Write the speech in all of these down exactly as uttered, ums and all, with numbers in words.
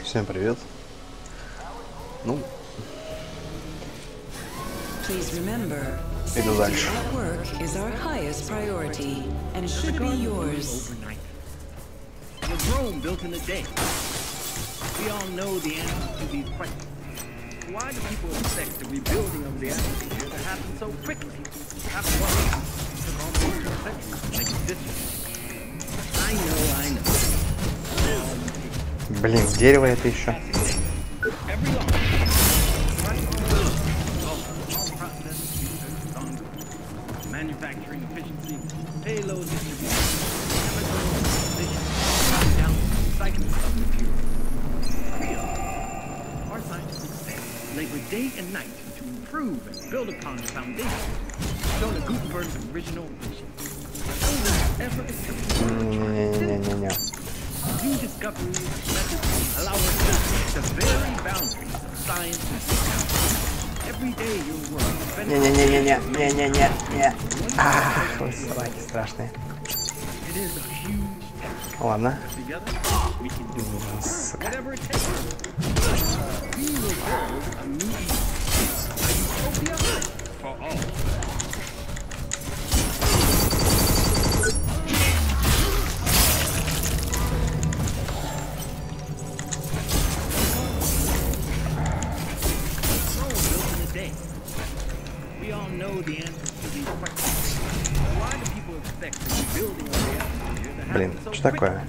Всем привет. Ну, иду дальше. Why do people expect the rebuilding of the atmosphere to happen so quickly? After all, it took almost two centuries to make it this way. I know, I know. Блин, дерево это еще. Every launch, all process research is ongoing. Manufacturing efficiency, payload distribution, chemical composition, down to recycling of material. Our scientists labor day and night to improve and build upon the foundation shown in Gutenberg's original vision. No one ever attempted new discoveries and methods allow us to push the very boundaries of science and technology. Every day your work Не-не-не-не-не-не-не-не-не. Ах, вы собаки страшные. It is a huge task. Ладно. Together we can do whatever it takes. We will build a new Eden, a utopia for all. We all know the answers to these questions. Why do people expect the rebuilding of the atmosphere to happen Блин, so что такое?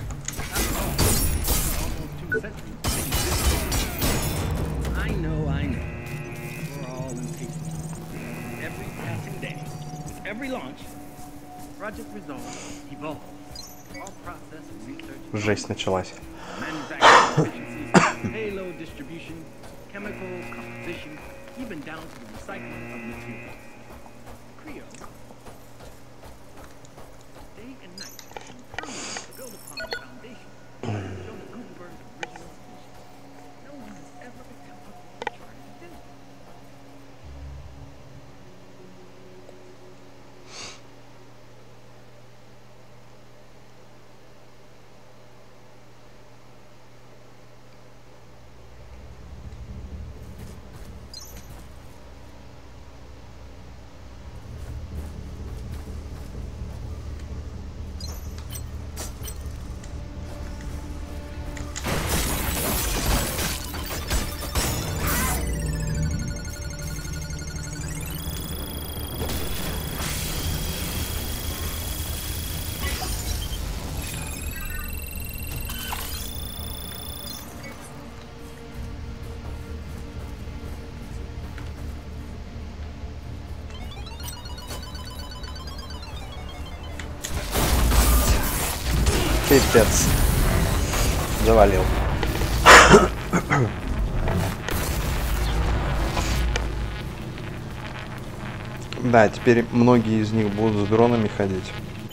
I know, I know. We're all impatient. Every passing day, every launch, project resolve, evolve. All process and research. Жесть началась. Manufacturing efficiency, payload distribution, chemical composition, even down to the recycling of materials. Creo. Day and night, improve and build upon the foundation shown in Gutenberg's original vision. No one has ever attempted to try to do it. Пипец. Завалил. Да, теперь многие из них будут с дронами ходить.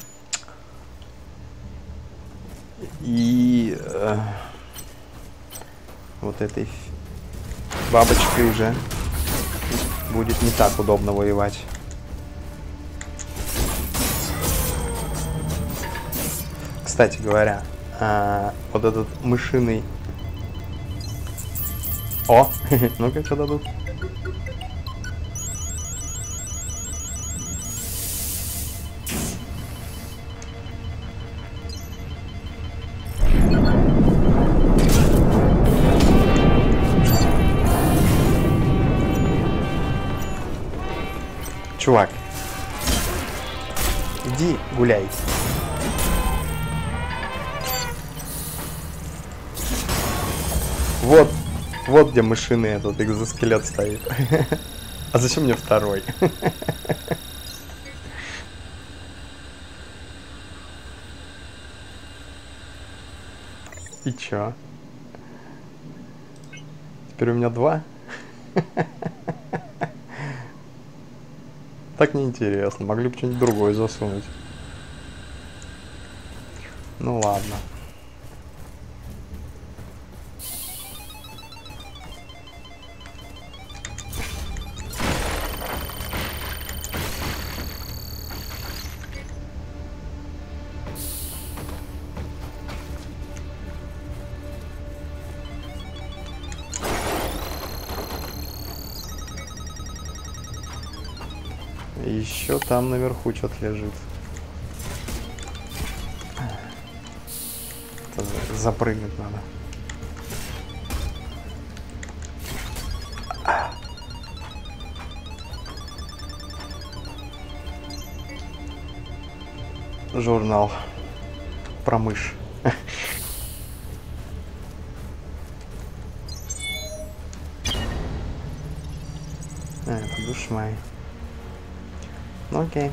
И э, вот этой бабочкой уже будет не так удобно воевать. Кстати говоря, а, вот этот мышиный... О! Ну-ка, что дадут? Чувак, иди гуляй. Вот, вот где мышиный этот экзоскелет стоит. А зачем мне второй? И чё? Теперь у меня два? Так неинтересно. Могли бы что-нибудь другое засунуть. Ну ладно. Еще там наверху что-то лежит. Это запрыгнуть надо. Журнал про мышь. А, это душмай. Ну окей.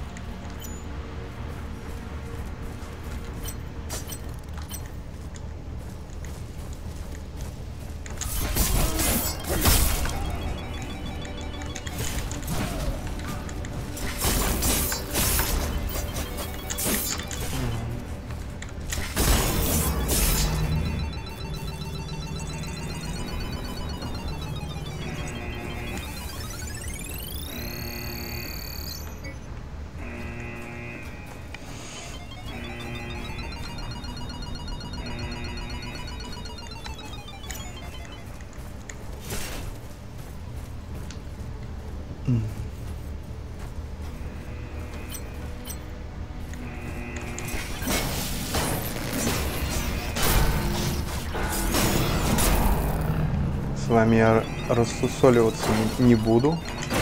С вами я рассусоливаться не, не буду.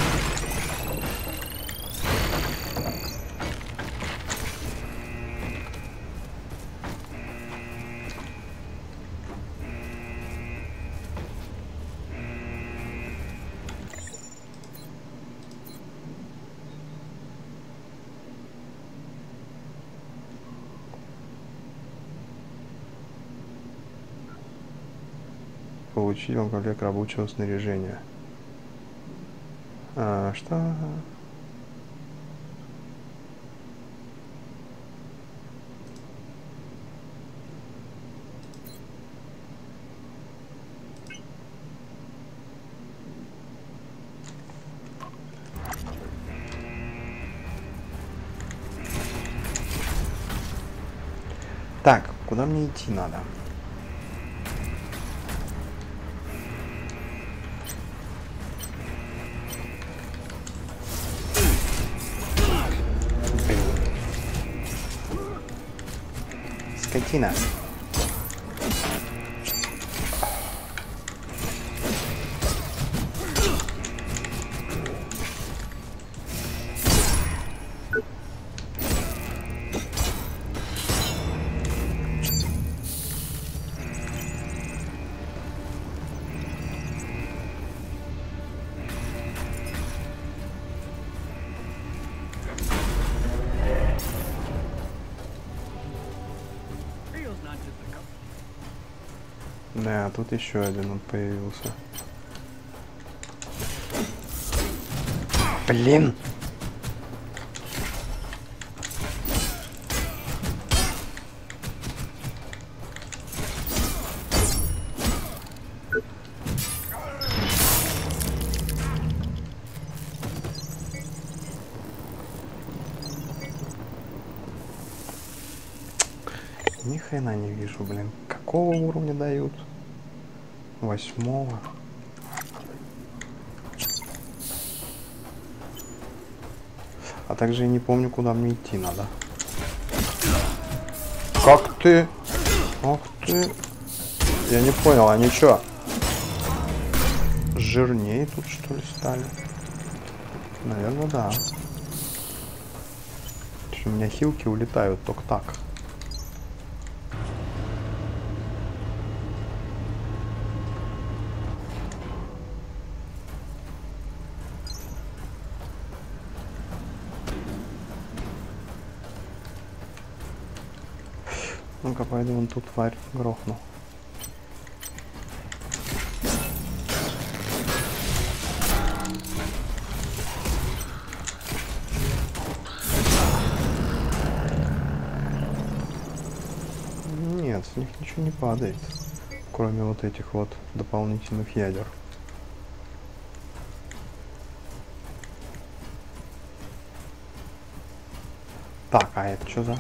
Получить вам комплект рабочего снаряжения. А, что? Так, куда мне идти надо? Скотина. Да, тут еще один он появился. Блин! Ни хрена не вижу, блин. Какого уровня дают? Восьмого. А также я не помню, куда мне идти надо. Как ты? Ах ты. Я не понял, они чё? Жирнее тут что ли стали? Наверное, да. У меня хилки улетают только так. Ну-ка, пойду вон тут тварь грохну. Нет, с них ничего не падает, кроме вот этих вот дополнительных ядер. Так, а это что за...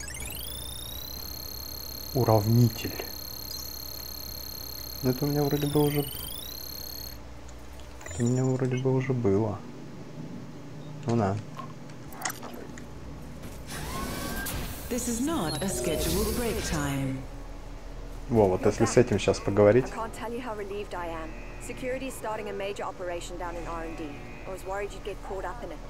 Уравнитель. Это у меня вроде бы уже... Это у меня вроде бы уже было. Ну да. This is not a scheduled break time. Во, вот если с этим сейчас поговорить. I can't tell you how relieved I am. Security is starting a major operation down in R and D. I was worried you'd get caught up in it.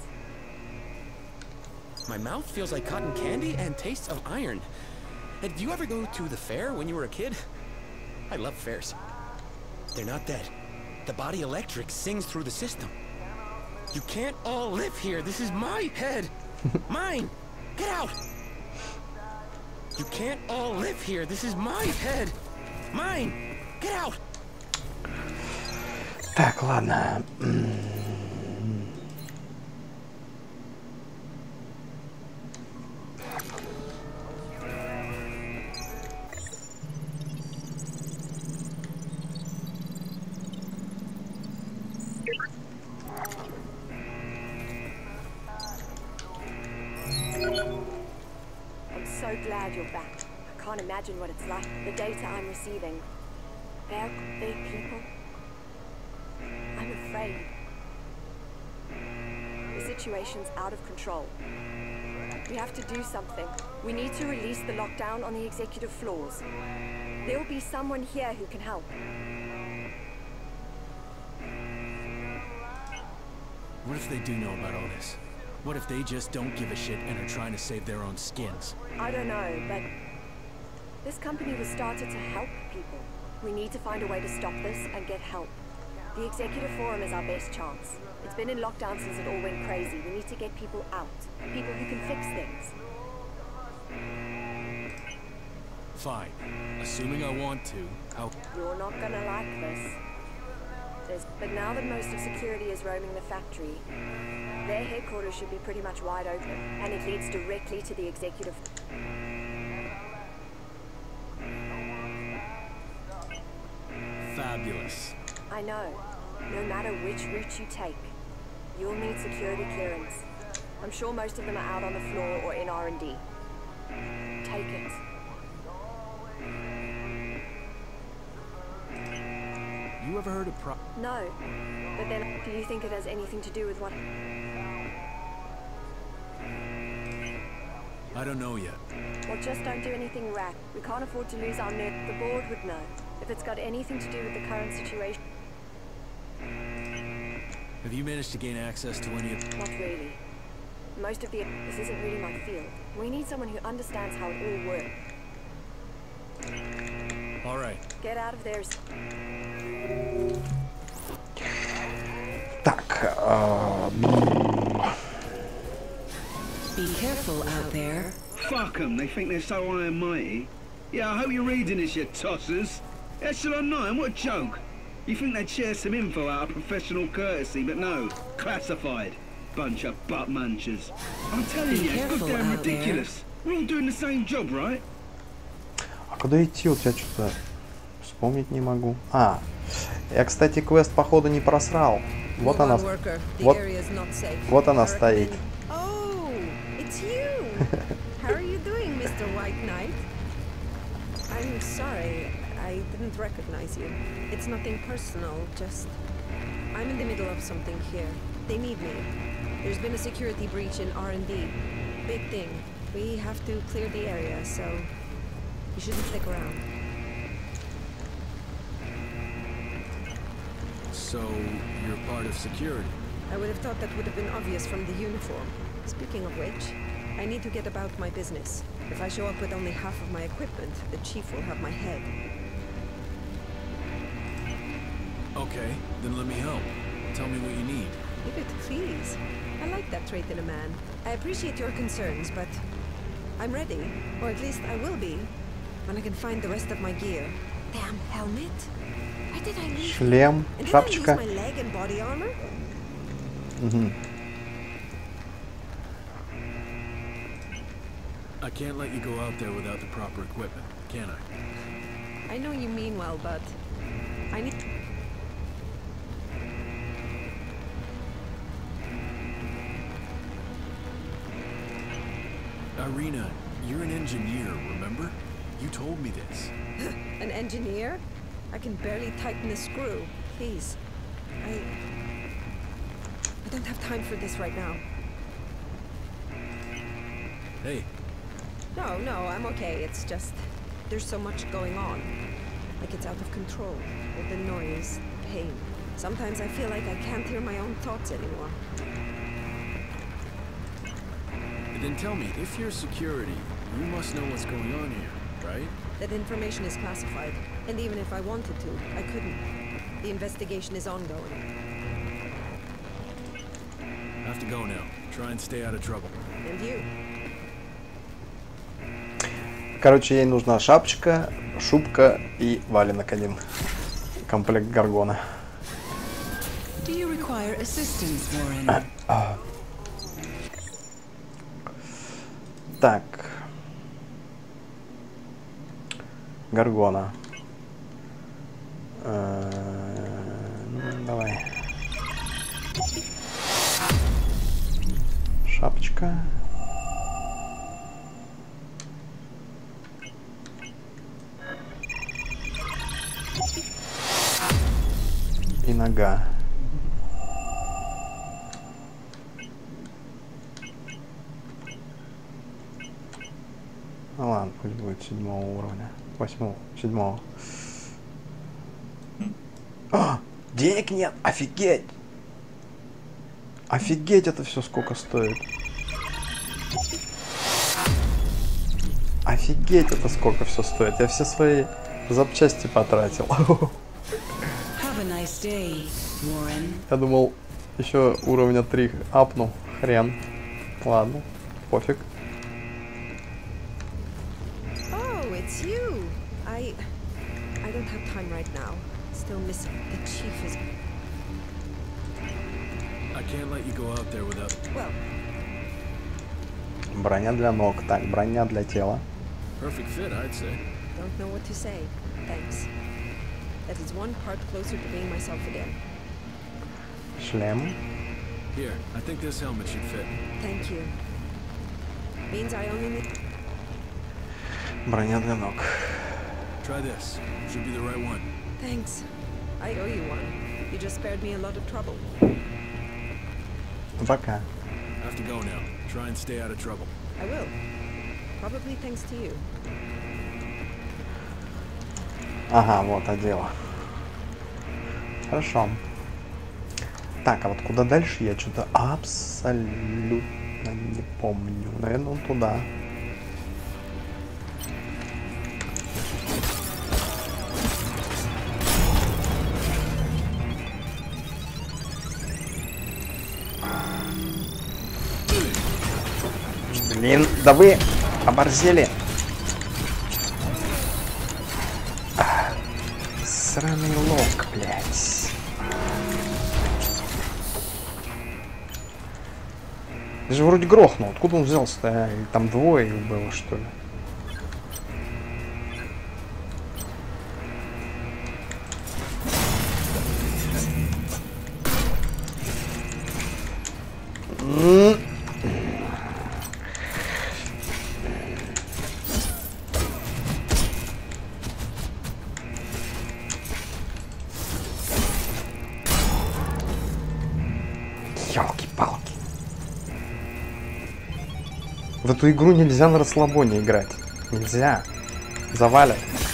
My mouth feels like cotton candy and tastes of iron. Hey, did you ever go to the fair when you were a kid? I love fairs. They're not dead. The body electric sings through the system. You can't all live here. This is my head. Mine. Get out. You can't all live here. This is my head. Mine. Get out. Так, ладно. So glad you're back. I can't imagine what it's like. The data I'm receiving. They're big people. I'm afraid. The situation's out of control. We have to do something. We need to release the lockdown on the executive floors. There will be someone here who can help. What if they do know about all this? What if they just don't give a shit and are trying to save their own skins? I don't know, but this company was started to help people. We need to find a way to stop this and get help. The Executive Forum is our best chance. It's been in lockdown since it all went crazy. We need to get people out. People who can fix things. Fine. Assuming I want to, how... You're not gonna like this. There's, but now that most of security is roaming the factory, their headquarters should be pretty much wide open, and it leads directly to the executive. Fabulous. I know. No matter which route you take, you'll need security clearance. I'm sure most of them are out on the floor or in R and D. Take it. You ever heard of pro... No. But then, do you think it has anything to do with what... I don't know yet. Well, just don't do anything rash. We can't afford to lose our nerve. The board would know. If it's got anything to do with the current situation... Have you managed to gain access to any of... Not really. Most of the... This isn't really my field. We need someone who understands how it all works. All right. Get out of there. Так. а, Be careful out there. Fuck 'em, they think they're so high and mighty. Yeah, I hope you're reading this, you tossers. Echelon nine, what a joke. You think they'd share some info out of professional courtesy, but no, classified. Bunch of butt munchers. I'm telling Be you, it's careful goddamn out there. ridiculous. We're all doing the same job, right? А куда идти? Вот я что-то вспомнить не могу. А, я, кстати, квест походу не просрал. Вот она. Вот, вот она стоит. Oh, it's you. How are you doing, Mister White Knight? I'm sorry, I didn't recognize you. It's nothing personal, just... I'm in the middle of something here. They need me. There's been a security breach in R and D. Big thing. We have to clear the area, so... You shouldn't stick around. So, you're part of security? I would have thought that would have been obvious from the uniform. Speaking of which, I need to get about my business. If I show up with only half of my equipment, the chief will have my head. Okay, then let me help. Tell me what you need. Leave it, please. I like that trait in a man. I appreciate your concerns, but I'm ready. Or at least I will be, when I can find the rest of my gear. Damn helmet! Why did I leave? Шлем, And did I шапочка. lose my leg and body armor? Угу. I can't let you go out there without the proper equipment, can I? I know you mean well, but I need... Irina, you're an engineer, remember? You told me this. An engineer? I can barely tighten a screw. Please. I... I don't have time for this right now. Hey, No, no, I'm okay. It's just there's so much going on. Like it's out of control. All the noise, pain. Sometimes I feel like I can't hear my own thoughts anymore. Then tell me, if you're security, you must know what's going on here, right? That information is classified, and even if I wanted to, I couldn't. The investigation is ongoing. I have to go now. Try and stay out of trouble. And you? Короче, ей нужна шапочка, шубка и валенок один. Комплект Гаргона. Do you require assistance, Warren? Так. Гаргона. Ну, давай. Шапочка. И нога. Ну ладно, пусть будет седьмого уровня. Восьмого, седьмого. А, денег нет, офигеть! Офигеть, это все сколько стоит. Офигеть, это сколько все стоит. Я все свои запчасти потратил. Have a nice day, Warren. Я думал, еще уровня три апну. Хрен. Ладно, пофиг. Oh, it's you. I... I don't have time right now. Still missing. The chief is... I can't let you go out there without... Well... Броня для ног. Так, броня для тела. Perfect fit, I'd say. Don't know what to say. Thanks. That is one part closer to being myself again. Шлем. Here, I think this helmet should fit. Thank you. Means I only need... Броня для ног. Try this. Should be the right one. Thanks. I owe you one. You just spared me a lot of trouble. Пока. I have to go now. Try and stay out of trouble. I will. Probably thanks to you. Ага, вот одела. Хорошо. Так, а вот куда дальше я что-то абсолютно не помню. Наверное, он туда. Блин, да вы оборзели. А, сраный лог, блядь. Я же вроде грохнул. Откуда он взялся-то? Там двое их было, что ли? Ёлки-палки. В эту игру нельзя на расслабоне играть. Нельзя. Завалят.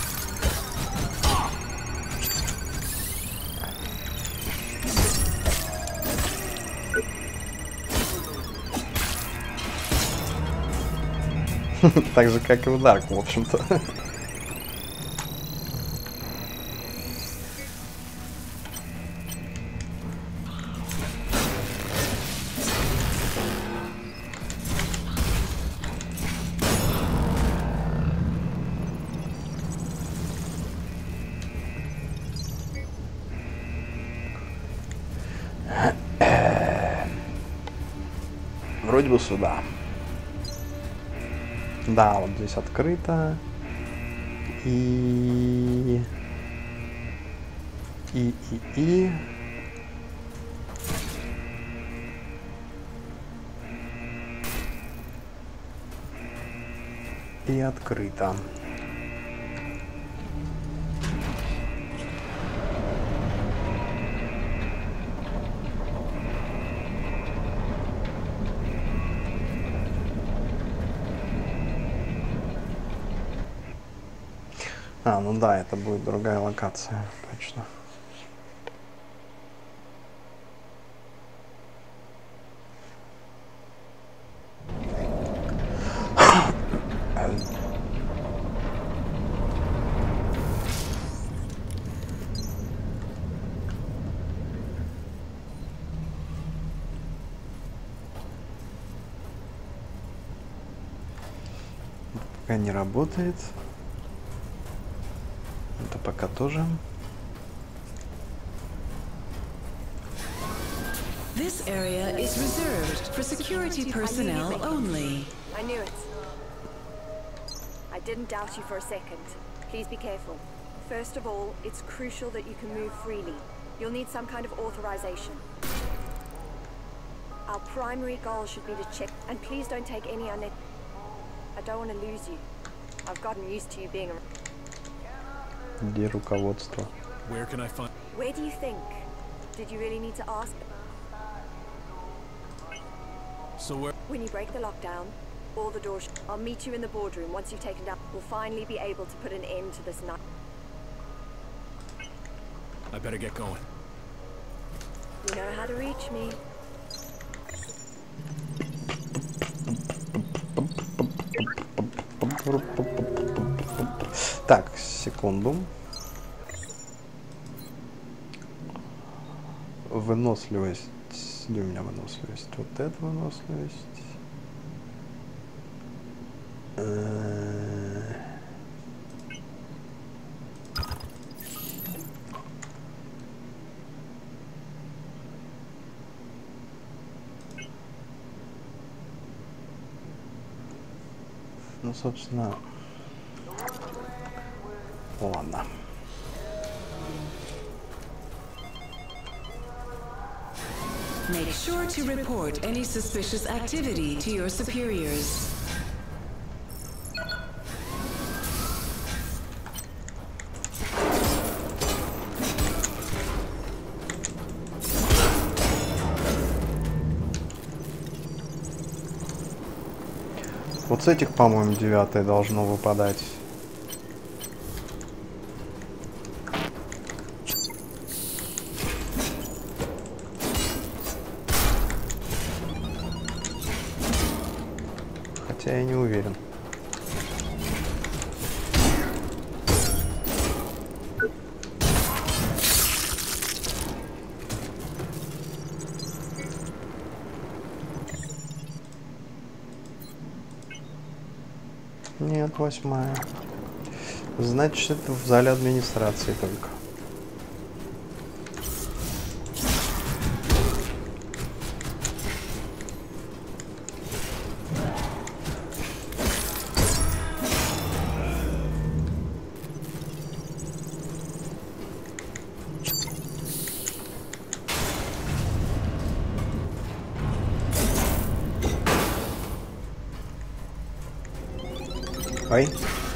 Так же, как и у Дарк, в общем-то. Вроде бы сюда. Да, вот здесь открыто. И... И, и, и... И открыто. А, ну да, это будет другая локация, точно. Пока не работает. Это пока тоже. This area is reserved for security personnel only. I knew it. I didn't doubt you for a second. Please be careful. First of all, it's crucial that you can move freely. You'll need some kind of authorization. Our primary goal should be to check, and please don't take any unnet. I don't want to lose you. I've gotten used to you being around. Где руководство? Where can I find? Where do you think? Did you really need to ask? So where? When you break the lockdown, all the doors. I'll meet you in the boardroom once you've taken down. We'll finally be able to put an end to this night. I better get going. You know how to reach me. Так, секунду. Выносливость. Где у меня выносливость? Вот это выносливость. Ну, собственно, ладно. Make sure to report any suspicious activity to your superiors. Вот с этих, по-моему, девятое должно выпадать. Хотя я не уверен. Нет, восьмая. Значит, это в зале администрации только. Ой.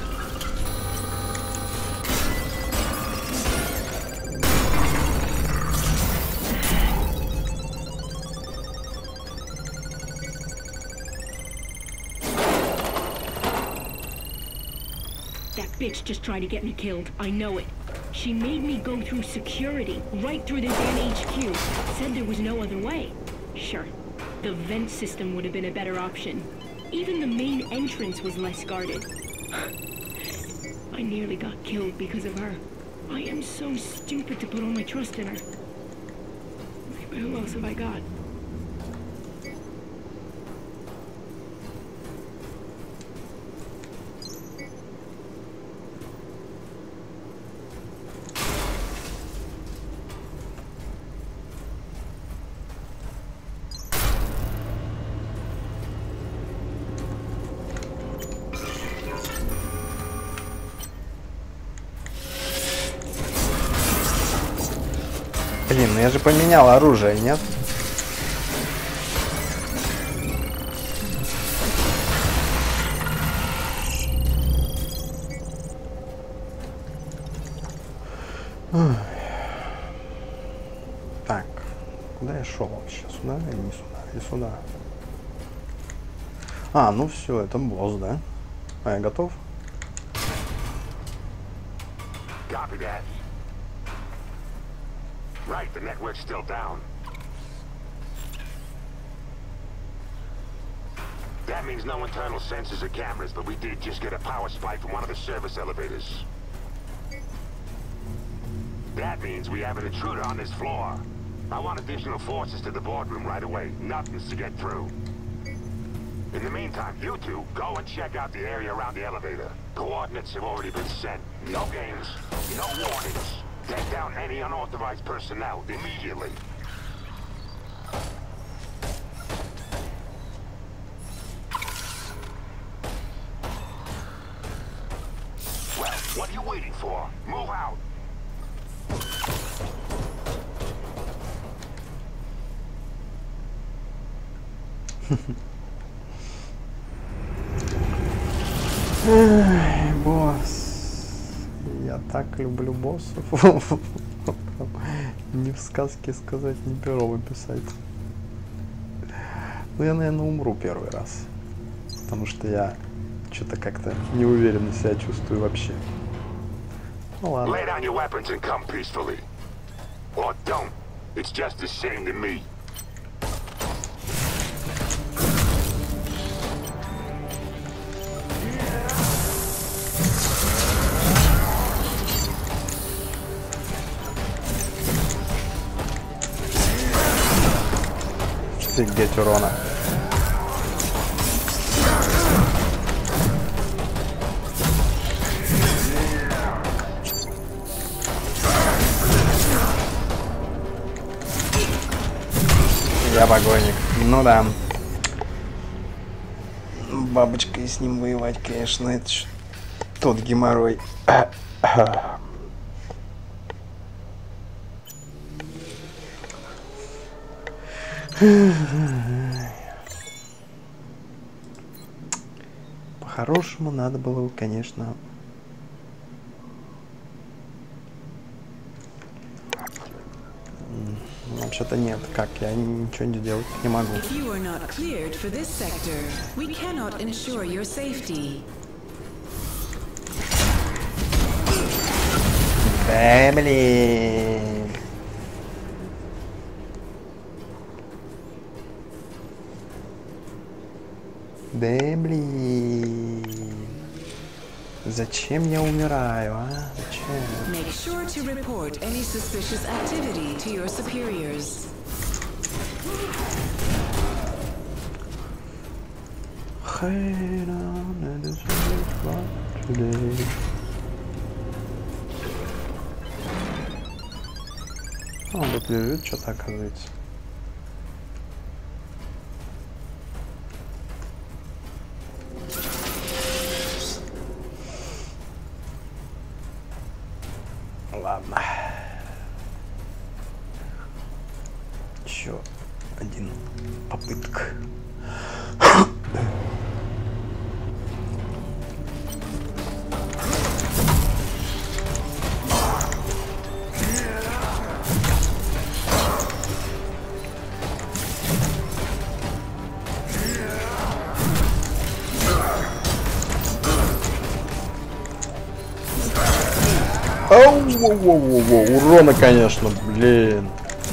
That bitch just tried to get me killed. I know it. She made me go through security, right through the damn H Q. Said there was no other way. Sure, the vent system would have been a better option. Even the main entrance was less guarded. I nearly got killed because of her. I am so stupid to put all my trust in her. But who else have I got? Блин, ну я же поменял оружие, нет? Так, куда я шел вообще? Сюда или не сюда? Или сюда? А, ну все, это босс, да? А я готов? Copy that. Right, the network's still down. That means no internal sensors or cameras, but we did just get a power spike from one of the service elevators. That means we have an intruder on this floor. I want additional forces to the boardroom right away. Nothing's to get through. In the meantime, you two, go and check out the area around the elevator. Coordinates have already been sent. No games, no warnings. Take down any unauthorized personnel immediately. Well, what are you waiting for? Move out. Ай, босс. Я так люблю боссов. Ни в сказке сказать, ни пером описать. Ну, я, наверное, умру первый раз. Потому что я что-то как-то неуверенно себя чувствую вообще. Ну ладно. Lay down your weapons and come peacefully. Or don't. It's just the same to me. Офигеть урона. Я погоник. Ну да. Бабочкой с ним воевать, конечно, это ж тот геморрой. По-хорошему надо было, конечно. Вообще-то нет, как я ничего не делать не могу. Да блин. Да блин. Зачем я умираю, а? Зачем? Make sure to report any suspicious activity to your superiors. Он тут лежит, что-то оказывается. Ладно. Еще один попытка. Оу-воу-воу-воу, урона, конечно, блин.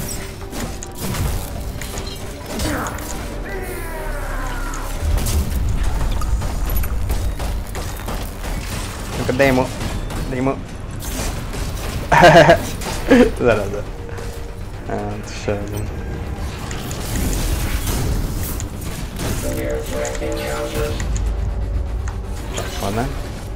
Ну-ка, дай ему, дай ему. Зараза. А, это еще один. Ладно.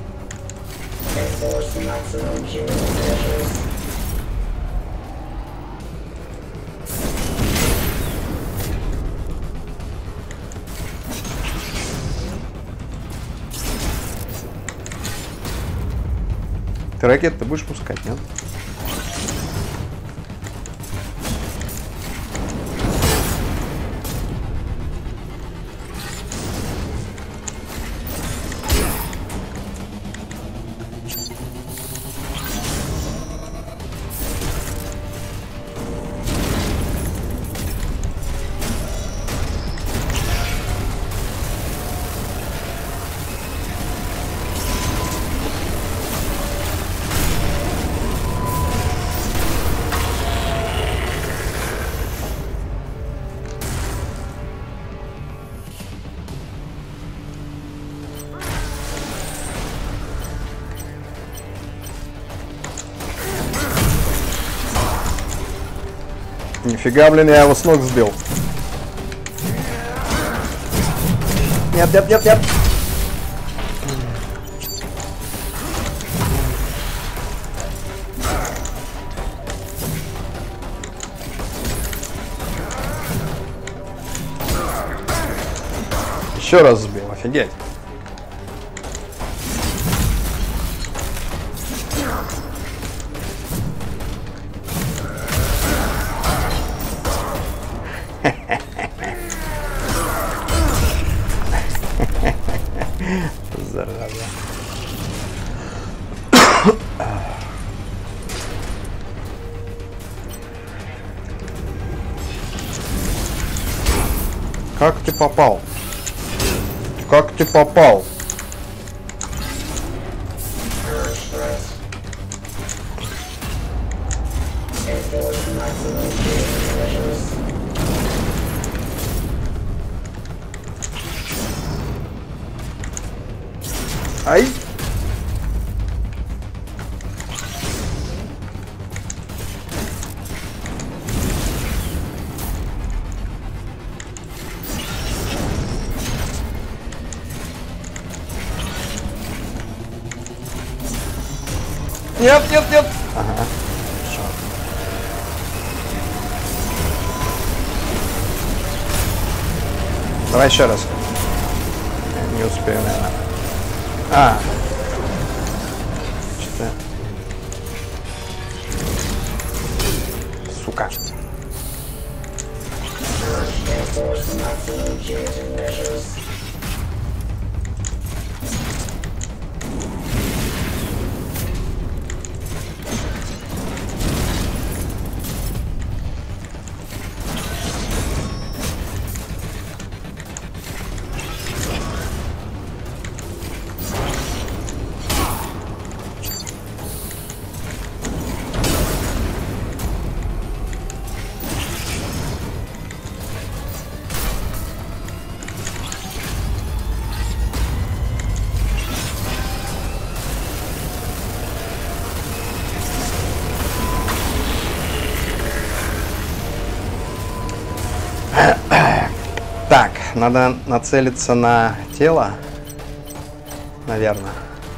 Ты ракет-то будешь пускать, нет? Нифига, блин, я его с ног сбил. Нет, нет, нет, нет. Еще раз сбил, офигеть. Зараза. Как ты попал? Как ты попал? Ай! Нет, нет, нет! Ага. Хорошо. Давай еще раз. Я не успею, наверное. А. Что-то... Сука. Так, надо нацелиться на тело, наверное.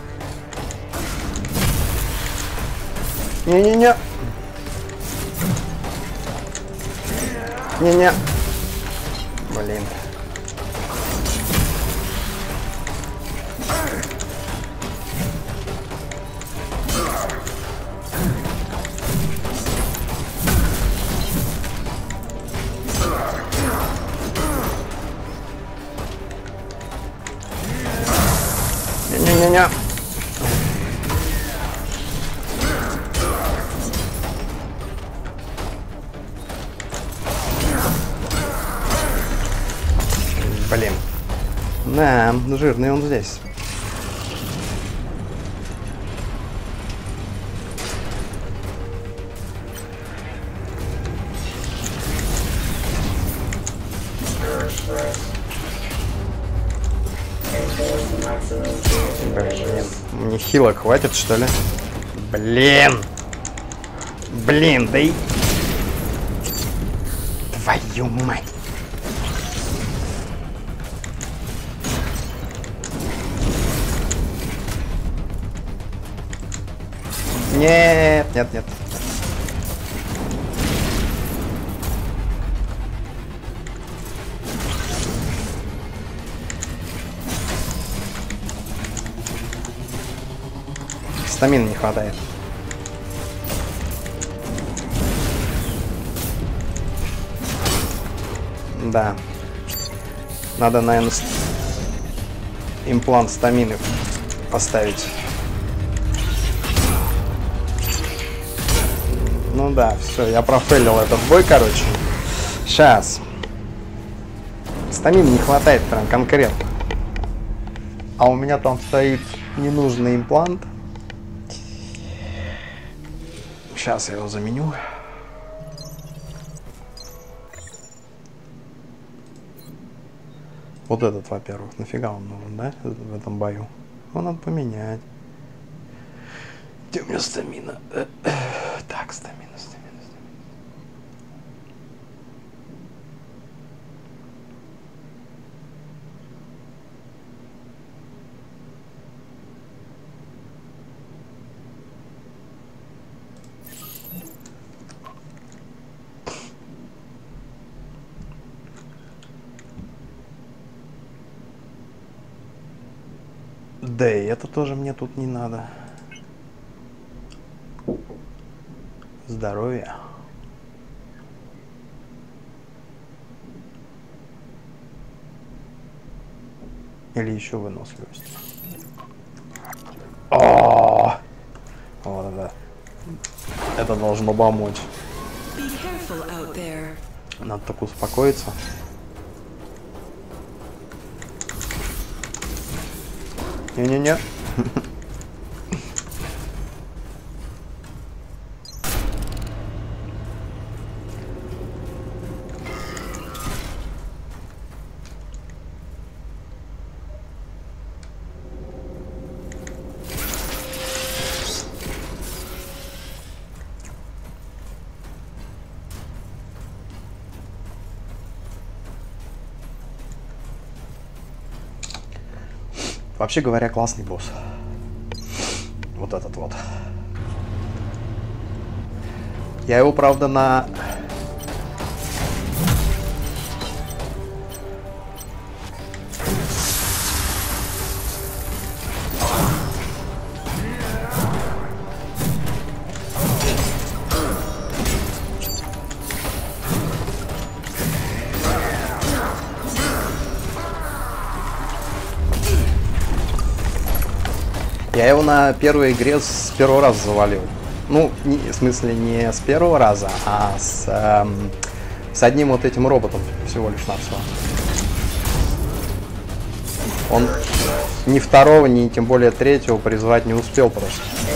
Не-не-не. Не-не. Блин. Не-не-не. Блин. Да, жирный он здесь. Блин, мне хила хватит, что ли? Блин! Блин, да и... Твою мать! Нет, нет, нет. Стамины не хватает. Да. Надо, наверное, имплант стамины поставить. Ну да, все, я профейлил этот бой, короче. Сейчас. Стамины не хватает прям конкретно. А у меня там стоит ненужный имплант. Сейчас я его заменю. Вот этот, во-первых, нафига он нужен, да, в этом бою? Его надо поменять. Где у меня стамина? Так, стамина, стамина, стамина. Да и это тоже мне тут не надо. Здоровье. Или еще выносливость. О, вот это. Это должно помочь. Надо только успокоиться. Не-не-не. Вообще говоря, классный босс. Вот этот вот. Я его, правда, на... Я его на первой игре с первого раза завалил. Ну, не, в смысле, не с первого раза, а с, эм, с одним вот этим роботом всего лишь навсего. Он ни второго, ни тем более третьего призвать не успел просто.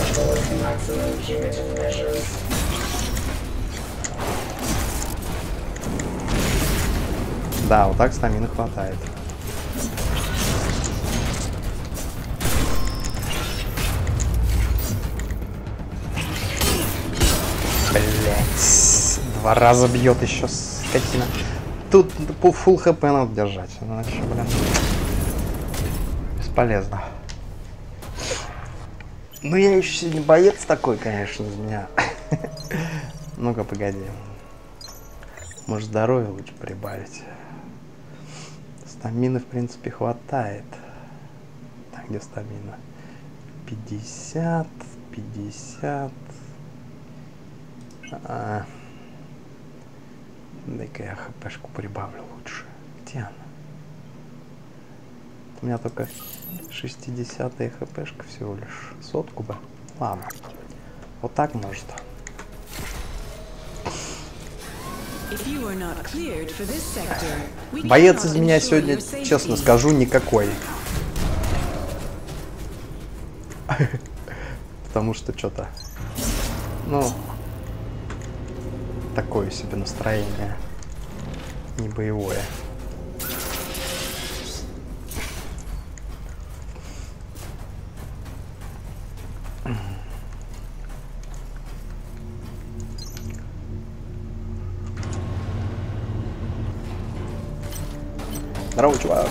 Да, вот так стамины хватает. Блять, два раза бьет еще, скотина. Тут по фулл хп надо держать, иначе, блин, бесполезно. Ну я еще сегодня боец такой, конечно, из меня. Ну-ка, погоди. Может, здоровье лучше прибавить. Стамины, в принципе, хватает. Так, где стамина? пятьдесят, пятьдесят. А, дай-ка я хпшку прибавлю лучше. Где она? У меня только шестидесятая хпшка всего лишь. Сотку бы. Ладно. Вот так может. Боец из меня сегодня, честно скажу, никакой. Потому что что-то... Ну... Такое себе настроение. Не боевое. Здорово, чувак.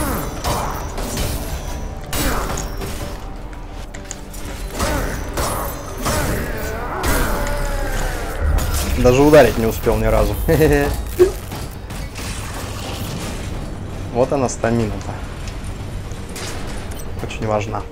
Даже ударить не успел ни разу. Вот она, стамина-то. Очень важна.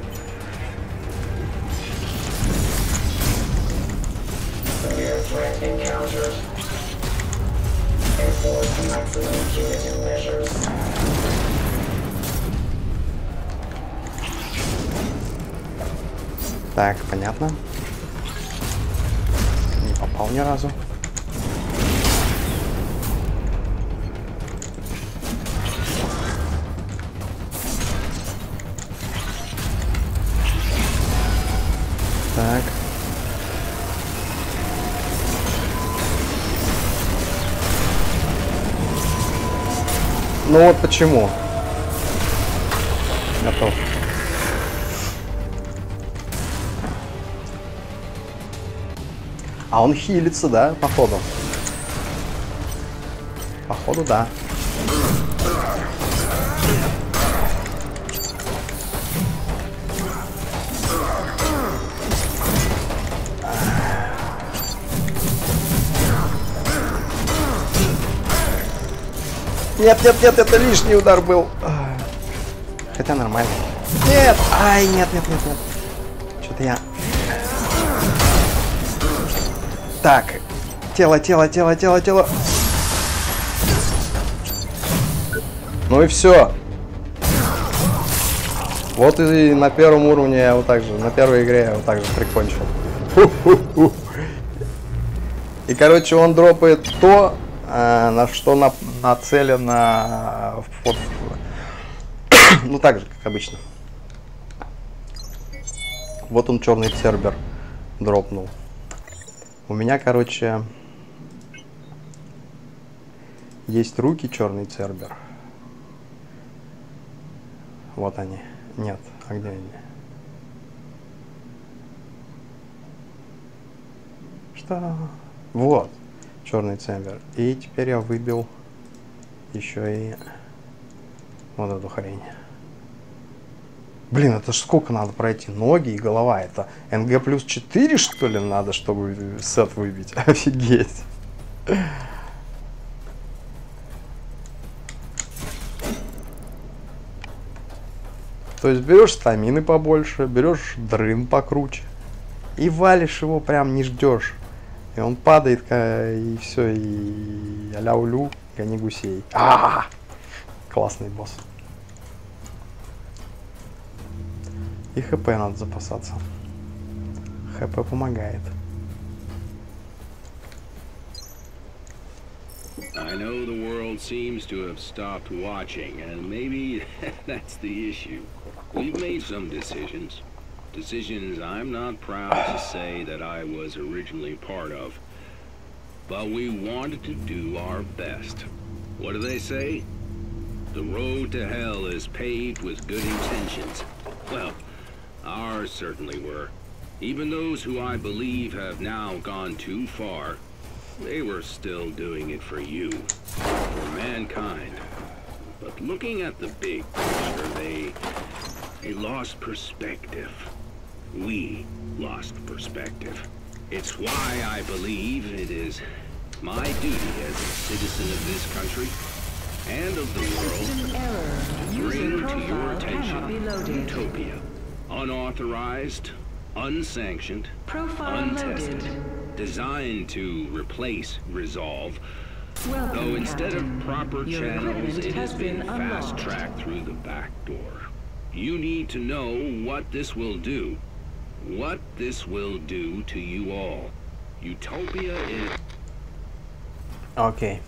Так, понятно. Не попал ни разу. Так. Ну вот почему. Готов. А он хилится, да, походу? Походу, да. Нет, нет, нет, это лишний удар был. Хотя нормально. Нет! Ай, нет, нет, нет, нет. Что-то я... Так. Тело, тело, тело, тело, тело. Ну и все. Вот и на первом уровне я вот так же, на первой игре я вот так же прикончил. Ху-ху-ху. И, короче, он дропает то, э, на что на, нацелено... Вот, ну, так же, как обычно. Вот он, черный цербер, дропнул. У меня, короче, есть руки, черный цербер. Вот они. Нет, а где они? Что? Вот, черный цербер. И теперь я выбил еще и вот эту хрень. Блин, это ж сколько надо пройти? Ноги и голова. Это эн гэ плюс четыре, что ли, надо, чтобы сет выбить? Офигеть. То есть берешь стамины побольше, берешь дрын покруче и валишь его, прям не ждешь. И он падает, и все, и аля-улю, гони гусей. А-а-а! Классный босс. И хп надо запасаться. хп помогает. I know the world seems to have stopped watching, and maybe that's the issue. We've made some decisions. Decisions I'm not proud to say that I was originally part of. But we wanted to do our best. What do they say? The road to hell is paved with good intentions. Well, ours certainly were. Even those who I believe have now gone too far, they were still doing it for you, for mankind. But looking at the big picture, they, they lost perspective. We lost perspective. It's why I believe it is my duty as a citizen of this country and of the world to bring to your attention Utopia. Unauthorized, unsanctioned, untested, designed to replace Resolve. Welcome, Though instead Captain. of proper Your channels, equipment it has has been been unlocked. fast-tracked through the back door. You need to know what this will do. What this will do to you all. Utopia is... Окей.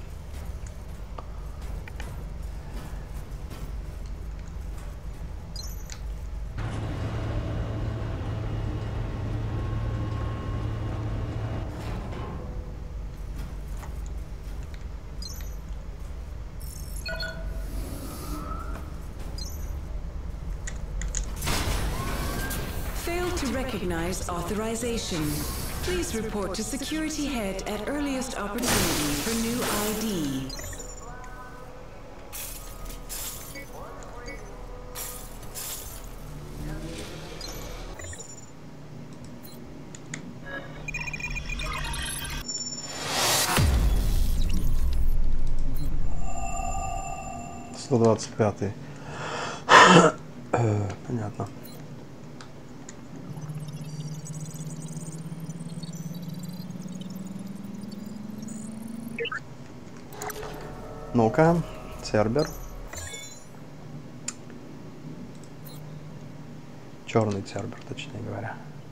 Failed to recognize authorization. Please report to security head at earliest opportunity for new ай ди. сто двадцать пятый. Понятно. Ну-ка, Цербер. Черный Цербер, точнее говоря.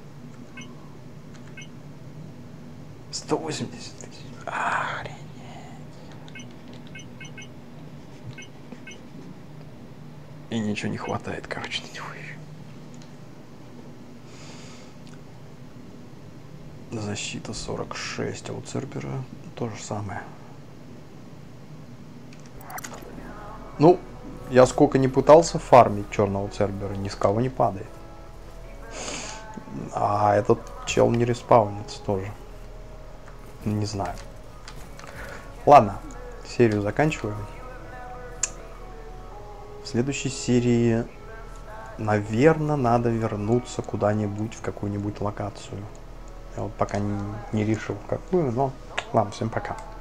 сто восемьдесят тысяч. Охренеть. И ничего не хватает, короче, на него еще. Защита сорок шесть, а у Цербера то же самое. Ну, я сколько не пытался фармить черного Цербера, ни с кого не падает. А этот чел не респаунится тоже. Не знаю. Ладно, серию заканчиваем. В следующей серии, наверное, надо вернуться куда-нибудь в какую-нибудь локацию. Я вот пока не, не решил, какую, но ладно, всем пока.